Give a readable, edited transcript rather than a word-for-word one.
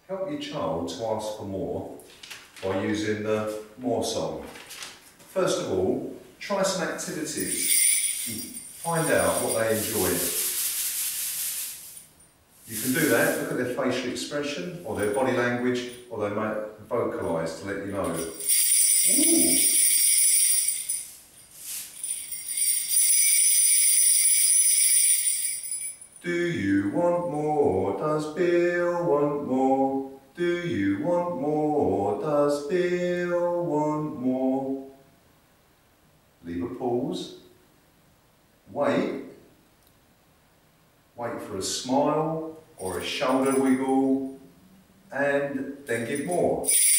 Help your child to ask for more by using the more song. First of all, try some activities and find out what they enjoy. You can do that, look at their facial expression or their body language, or they might vocalise to let you know. Ooh. Do you want more? Does Bill want more? Do you want more? Does Bill want more? Leave a pause. Wait. Wait for a smile or a shoulder wiggle, and then give more.